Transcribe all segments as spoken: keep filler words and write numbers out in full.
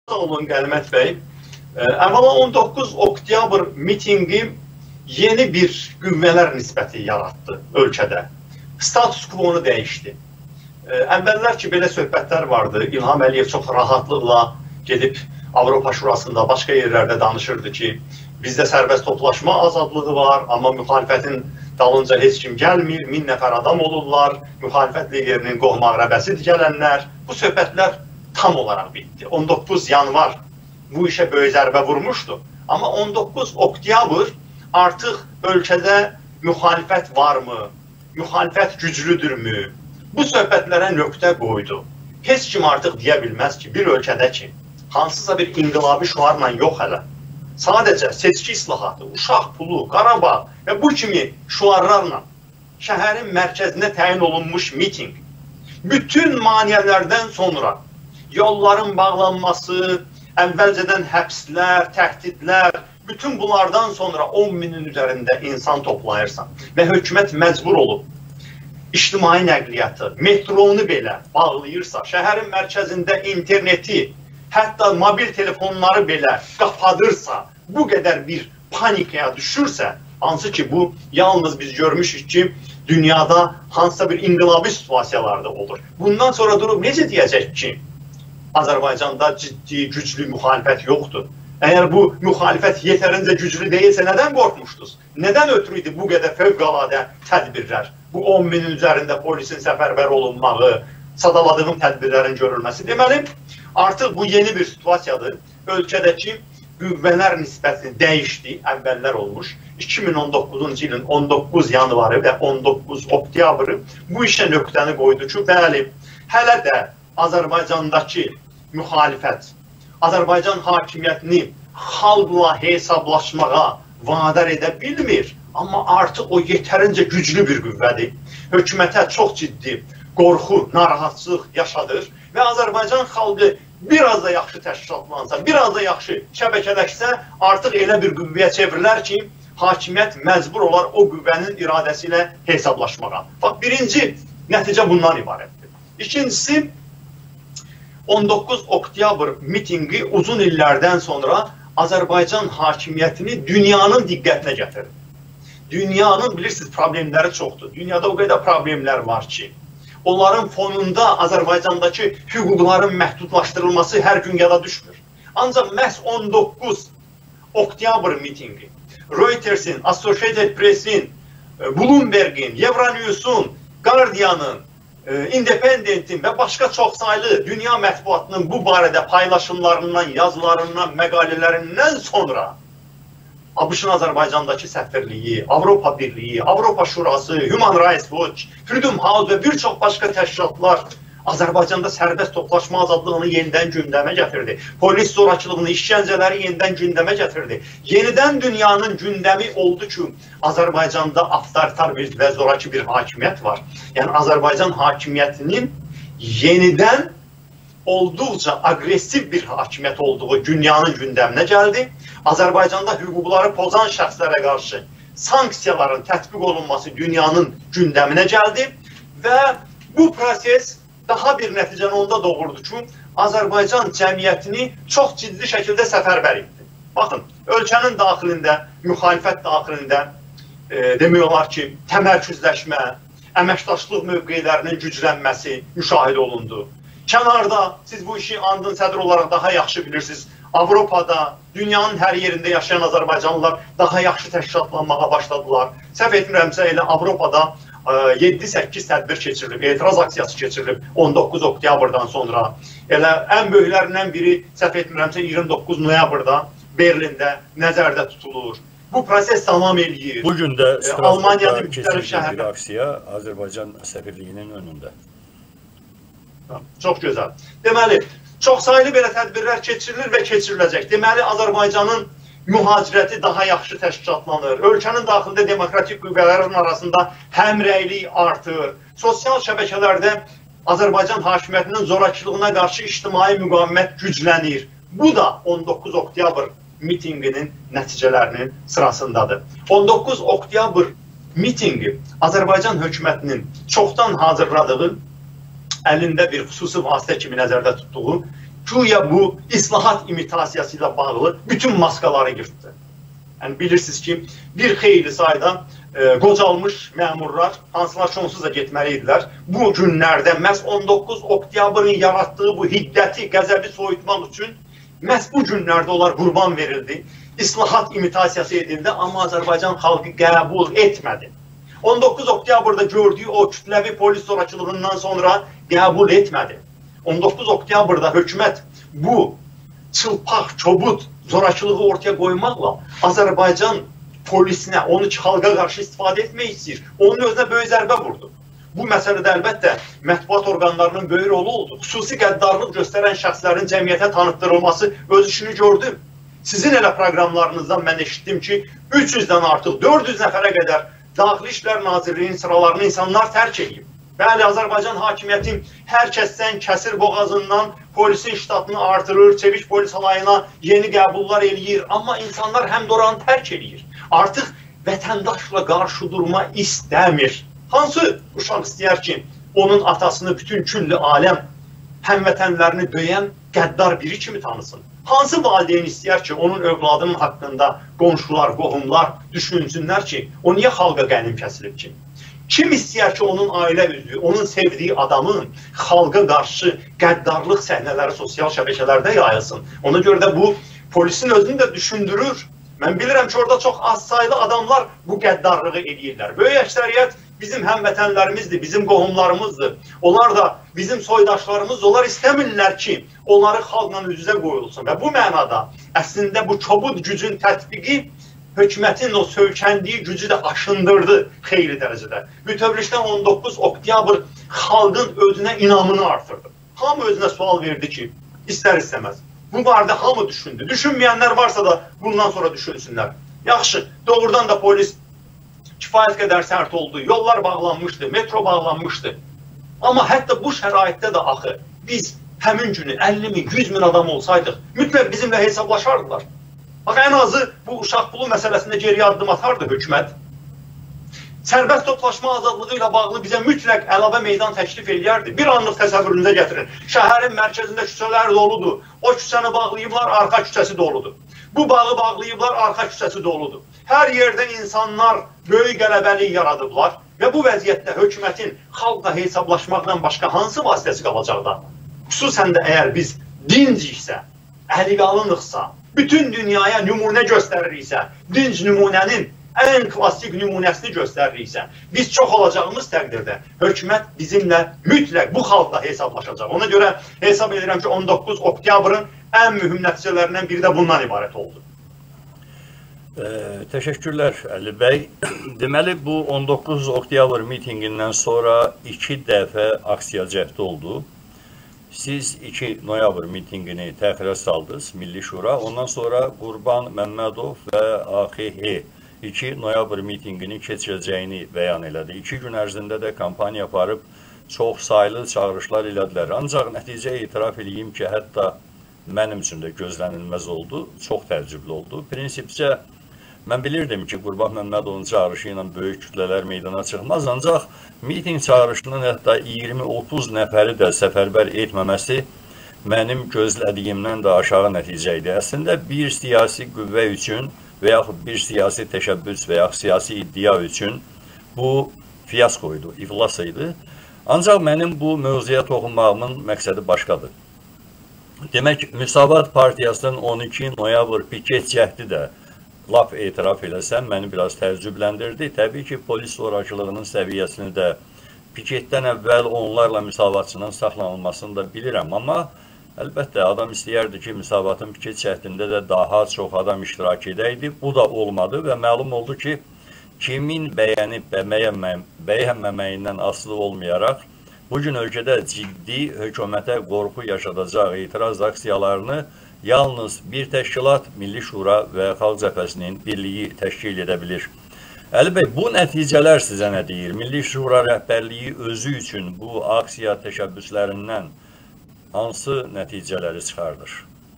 Sağ olun Qənimət bəy. Əvvəla on doqquz oktyabr mitinqi yeni bir qüvvələr nisbəti yarattı ölkədə. Status quo-nu dəyişdi. Əvvəllər ki, belə söhbətlər vardı. İlham Əliyev çox rahatlıqla gedib Avropa Şurasında, başqa yerlərdə danışırdı ki, bizdə sərbəst toplaşma azadlığı var, amma müxalifətin dalınca heç kim gəlmir, min nəfər adam olurlar, müxalifət liderinin qohmaq-rəbəsidir gələnlər. Bu söhbətlər tam olaraq bitdi. on doqquz yanvar bu işə böyük zərbə vurmuşdu. Amma on doqquz oktyabr artıq ölkədə müxalifət varmı, müxalifət güclüdürmü? Bu söhbətlərə nöqtə qoydu. Heç kim artıq deyə bilməz ki, bir ölkədə ki, hansısa bir inqilabi şuarla yox hələ, sadəcə seçki islahatı, uşaq pulu, Qarabağ və bu kimi şuarlarla şəhərin mərkəzinə təyin olunmuş miting, bütün maneələrdən sonra yolların bağlanması, əvvəlcədən həbslər, təhdidlər, bütün bunlardan sonra on minin üzərində insan toplayırsan və hökumət məcbur olub ictimai nəqliyyatı, metronu belə bağlayırsa, şəhərin mərkəzində interneti, hətta mobil telefonları belə qapadırsa, bu qədər bir panikaya düşürsə, hansı ki bu yalnız biz görmüşük ki, dünyada hansısa bir inqilabi situasiyalarda olur. Bundan sonra durub necə deyəcək ki, Azərbaycanda ciddi, güclü müxalifət yoxdur. Əgər bu müxalifət yetərincə güclü deyilsə, nədən qorxmuşdunuz? Nədən ötürü idi bu qədər fövqəladə tədbirlər? Bu on minin üzərində polisin səfərbər olunmağı, sadaladığım tədbirlərin görülməsi. Deməli, artıq bu yeni bir situasiyadır. Ölkədəki qüvvələr nisbəti dəyişdi, əvvəllər olmuş. iki min on doqquzuncu ilin on doqquz yanvarı və on doqquz oktyabrı bu işə nöqtəni qoydu ki, bəli, hələ də Azərbaycandakı müxalifət, Azərbaycan hakimiyyətini xalqla hesablaşmağa vadar edə bilmir. Amma artıq o yetərincə güclü bir qüvvədir. Hökumətə çox ciddi qorxu, narahatsızlıq yaşadır və Azərbaycan xalqı biraz da yaxşı təşkilatlansa, biraz da yaxşı şəbəkələşsə, artıq elə bir qüvvəyə çevrilər ki, hakimiyyət məcbur olar o qüvvənin iradəsi ilə hesablaşmağa. Bax, birinci nəticə bundan ibarətdir. İkincisi, on doqquz oktyabr mitinqi uzun illərdən sonra Azərbaycan hakimiyyətini dünyanın diqqətinə gətirdi. Dünyanın, bilirsiniz, problemləri çoxdur. Dünyada o qədər problemlər var ki, onların fonunda Azərbaycandakı hüquqların məhdudlaşdırılması hər gün yada düşmür. Ancaq məhz on doqquz oktyabr mitinqi, Reuters'in, Associated Press'in, Bloomberg'in, Euronews'un, Guardian'ın, Independent'in və başqa çoxsaylı dünya mətbuatının bu barədə paylaşımlarından, yazılarından, məqalələrindən sonra ABŞ-ın Azərbaycandakı səfirliyi, Avropa Birliyi, Avropa Şurası, Human Rights Watch, Freedom House və bir çox başqa təşkilatlar Azərbaycanda sərbəst toplaşma azadlığını yenidən gündəmə gətirdi. Polis zorakılığını, işgəncələri yenidən gündəmə gətirdi. Yenidən dünyanın gündəmi oldu ki, Azərbaycanda avtoritar və zoraki bir hakimiyyət var. Yəni, Azərbaycan hakimiyyətinin yenidən olduqca aqressiv bir hakimiyyət olduğu dünyanın gündəminə gəldi. Azərbaycanda hüquqları pozan şəxslərə qarşı sanksiyaların tətbiq olunması dünyanın gündəminə gəldi və bu proses daha bir nəticəni onda doğurdu ki, Azərbaycan cəmiyyətini çox ciddi şəkildə səfərbər etdi. Baxın, ölkənin daxilində, müxalifət daxilində e, demək olar ki, təmərküzləşmə, əməkdaşlıq mövqelərinin güclənməsi müşahidə olundu. Kənarda, siz bu işi andın sədr olaraq daha yaxşı bilirsiniz, Avropada, dünyanın hər yerində yaşayan Azərbaycanlılar daha yaxşı təşkilatlanmağa başladılar. Səhv etmirəmsə, elə Avropada yeddi səkkiz tədbir keçirilib, etiraz aksiyası keçirilib on doqquz oktyabrdan sonra. Elə ən böyüklərindən biri, səhv etmirəmsə, iyirmi doqquz noyabrda Berlində nəzərdə tutulur. Bu proses davam eləyir. Bugün də Almaniyanın müxtəlif şəhərlərində bir aksiya Azərbaycan səfirliyinin önündə. Çox gözəl. Deməli, çoxsaylı belə tədbirlər keçirilir və keçiriləcək. Deməli, Azərbaycanın mühacirəti daha yaxşı təşkilatlanır. Ölkənin daxilində demokratik qüvvələrin arasında həmrəylik artır. Sosial şəbəkələrdə Azərbaycan hakimiyyətinin zorakılığına qarşı ictimai müqavimət güclənir. Bu da on doqquz oktyabr mitinqinin nəticələrinin sırasındadır. on doqquz oktyabr mitinqi Azərbaycan hökumətinin çoxdan hazırladığı, əlində bir xüsusi vasitə kimi nəzərdə tutduğu güya bu islahat imitasiyası ilə bağlı bütün maskaları yırtdı. Yəni bilirsiniz ki, bir xeyli sayda e, qocalmış məmurlar, hansılar sonsuz da getməli idilər. Bu günlərdə məhz on doqquz oktyabrın yaratdığı bu hiddəti, qəzəbi soyutmaq üçün məhz bu günlərdə onlar qurban verildi. İslahat imitasiyası edildi, amma Azərbaycan xalqı qəbul etmədi. on doqquz oktyabrda gördüyü o kütləvi polis zorakılığından sonra qəbul etmədi. on doqquz oktyabrda hökumət bu çılpaq, çobud zorakılığı ortaya qoymaqla Azərbaycan polisinə, onu ki, xalqa qarşı istifadə etmək istəyir. Onun özünə böyük zərbə vurdu. Bu məsələdə əlbəttə mətbuat orqanlarının böyük rolu oldu. Xüsusi qəddarlıq göstərən şəxslərin cəmiyyətə tanıtdırılması öz işini gördü. Sizin elə proqramlarınızdan mən eşitdim ki, üç yüzdən artıq, dörd yüz nəfərə qədər Daxili İşlər Nazirliyinin sıralarını insanlar tərk edib. Bəli, Azərbaycan hakimiyyəti hər kəsdən kəsir boğazından polisin ştatını artırır, çevik polis alayına yeni qəbullar eləyir. Amma insanlar həm də oranı tərk edir. Artıq vətəndaşla qarşı durma istəmir. Hansı uşaq istəyər ki, onun atasını bütün küllü aləm həmvətənlərini döyən qəddar biri kimi tanısın? Hansı valideyn istəyər ki, onun övladının haqqında qonşular, qohumlar düşünsünlər ki, o niyə xalqa qənim kəsilib ki? Kim istəyər ki, onun ailə üzvü, onun sevdiyi adamın xalqa qarşı qəddarlıq səhnələri sosial şəbəkələrdə yayılsın? Ona görə də bu polisin özünü də düşündürür. Mən bilirəm ki, orada çox az saylı adamlar bu qəddarlığı eləyirlər. Böyük əksəriyyət bizim həmvətənlərimizdir, bizim qohumlarımızdır. Onlar da bizim soydaşlarımızdır. Onlar istəmirlər ki, onları xalqla üz-üzə qoyulsun. Və bu mənada əslində bu çobud gücün tətbiqi hökumətin o sövkəndiyi gücü də aşındırdı xeyli dərəcədə. Bütövlükdən on doqquz oktyabr xalqın özünə inamını artırdı. Hamı özünə sual verdi ki, istər-istəməz. Bu barədə hamı düşündü. Düşünməyənlər varsa da bundan sonra düşünsünlər. Yaxşı, doğrudan da polis kifayət qədər sərt oldu. Yollar bağlanmışdı, metro bağlanmışdı. Amma hətta bu şəraitdə də axı biz həmin günü əlli min, yüz min adam olsaydıq, mütləq bizimlə hesablaşardılar. Bax, ən azı bu uşaq pulu məsələsində geriyə addım atardı hökumət. Sərbəst toplaşma azadlığı ilə bağlı bizə mütləq əlavə meydan təklif eləyərdi. Bir anlıq təsəvvürünüzə gətirin. Şəhərin mərkəzində küçələr doludur. O küçəni bağlayıblar, arxa küçəsi doludur. Bu bağı bağlayıblar, arxa küçəsi doludur. Hər yerdə insanlar böyük qələbəlik yaradıblar və bu vəziyyətdə hökumətin xalqla hesablaşmaqdan başqa hansı vasitəsi qalacaq da? Xüsusən də əgər biz dinciksə, əliyalınıqsa, bütün dünyaya nümunə göstəririksə, dinc nümunənin ən klassik nümunəsini göstəririksə, biz çox olacağımız təqdirdə hökumət bizimlə mütləq bu xalqla hesablaşacaq. Ona görə hesab edirəm ki, on doqquz oktyabrın ən mühüm nəticələrindən biri də bundan ibarət oldu. E, təşəkkürlər Əli bəy. Deməli, bu on doqquz oktyabr mitingindən sonra iki dəfə aksiya cəhdi oldu. Siz iki noyabr mitingini təxirə saldınız, Milli Şura. Ondan sonra Qurban Məmmədov və A X H iki noyabr mitingini keçirəcəyini bəyan elədi. İki gün ərzində də kampaniya aparıb çox saylı çağırışlar elədilər. Ancaq nəticə etiraf edeyim ki, hətta mənim üçün də gözlənilməz oldu, çox təəccüblü oldu. Prinsipcə, mən bilirdim ki, Qurban Məmmədovun çağırışı ilə böyük kütlələr meydana çıxmaz, ancaq miting çağırışının hətta iyirmi otuz nəfəri də səfərbər etməməsi mənim gözlədiyimdən də aşağı nəticə idi. Əslində, bir siyasi qüvvə üçün və yaxud bir siyasi təşəbbüs və yaxud siyasi iddia üçün bu fiyasko idi, iflas idi. Ancaq mənim bu mövzuya toxunmağımın məqsədi başqadır. Demək, Müsavat Partiyasının on iki noyabr piket cəhdi də laf etiraf eləsəm, məni biraz təəccübləndirdi. Təbii ki, polis zorakılığının səviyyəsini də piketdən əvvəl onlarla müsavatçının saxlanılmasını da bilirəm. Amma əlbəttə, adam istəyərdi ki, müsavatın piket cəhdində də daha çox adam iştirak edəydi. Bu da olmadı və məlum oldu ki, kimin bəyənib bəyənməməyindən asılı olmayaraq, bugün ölkədə ciddi hökumətə qorxu yaşadacaq etiraz aksiyalarını yalnız bir təşkilat, Milli Şura və Xalq Cəbhəsinin birliyi təşkil edə bilir. Əli bəy, bu nəticələr sizə nə deyir? Milli Şura rəhbərliyi özü üçün bu aksiya təşəbbüslərindən hansı nəticələri çıxardır?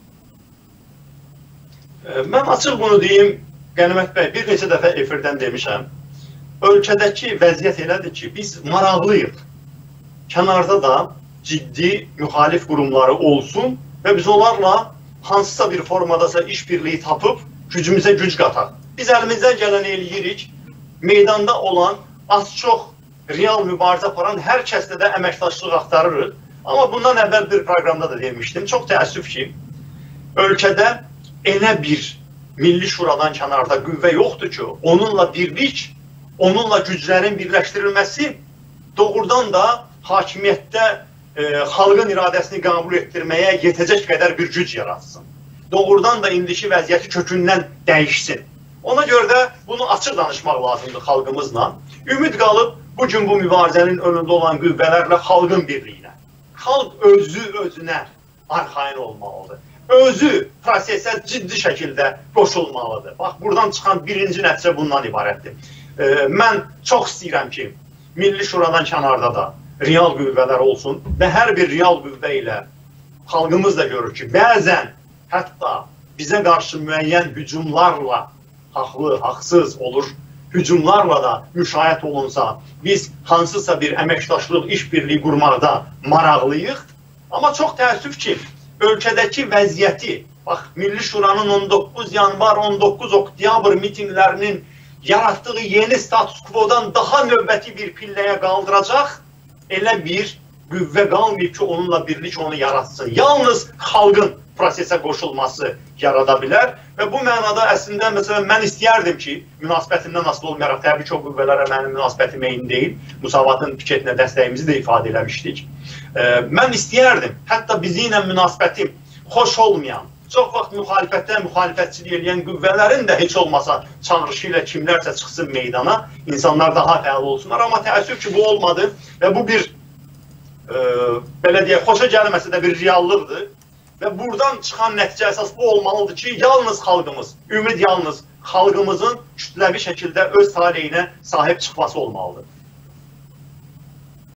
Mən açıq bunu deyim, Qənimət bəy, bir neçə dəfə efirdən demişəm. Ölkədəki vəziyyət elədir ki, biz maraqlıyıq. Kənarda da ciddi müxalif qurumları olsun və biz onlarla hansısa bir formadasa işbirliyi tapıb gücümüzə güc qataq. Biz əlimizdən gələn eləyirik, meydanda olan az-çox real mübarizə aparan hər kəsdə də əməkdaşlıq axtarırıq. Amma bundan əvvəl bir proqramda da demişdim, çox təəssüf ki, ölkədə elə bir Milli Şuradan kənarda qüvvə yoxdur ki, onunla birlik, onunla güclərin birləşdirilməsi doğrudan da hakimiyyətdə e, xalqın iradəsini qəbul etdirməyə yetəcək qədər bir güc yaratsın. Doğrudan da indiki vəziyyəti kökündən dəyişsin. Ona görə də bunu açıq danışmaq lazımdır xalqımızla. Ümid qalıb bugün bu mübarizənin önündə olan qüvvələrlə xalqın birliyinə. Xalq özü özünə arxayın olmalıdır. Özü prosesə ciddi şəkildə qoşulmalıdır. Bax, buradan çıxan birinci nəticə bundan ibarətdir. E, mən çox istəyirəm ki, Milli Şuradan kənarda da real qüvvələr olsun və hər bir real qüvvə ilə xalqımız da görür ki, bəzən hətta bizə qarşı müəyyən hücumlarla, haqlı, haqsız olur, hücumlarla da müşahidə olunsa, biz hansısa bir əməkdaşlıq, işbirliyi qurmaqda maraqlıyıq. Amma çox təəssüf ki, ölkədəki vəziyyəti, bax, Milli Şuranın on doqquz yanvar, on doqquz oktyabr mitinglərinin yaratdığı yeni status quo'dan daha növbəti bir pilləyə qaldıracaq, elə bir qüvvə qalmayıb ki, onunla birlik onu yaratsın. Yalnız xalqın prosesə qoşulması yarada bilər və bu mənada əslində, məsələn, mən istəyərdim ki, münasibətindən asılı olmayaraq, təbii ki, o qüvvələrə mənim münasibətim eyni deyil, Müsavatın piketinə dəstəyimizi də ifadə eləmişdik. Mən istəyərdim, hətta bizi ilə münasibətim xoş olmayan, çox vaxt müxalifətdən müxalifətçilik eləyən qüvvələrin də heç olmasa çağırışı ilə kimlərsə çıxsın meydana, insanlar daha fəal olsunlar. Amma təəssüf ki, bu olmadı və bu bir, e, belə deyək, xoşa gəlməsə də bir reallıqdır. Və buradan çıxan nəticə əsas bu olmalıdır ki, yalnız xalqımız, ümid yalnız xalqımızın kütləvi şəkildə öz taleyinə sahib çıxması olmalıdır.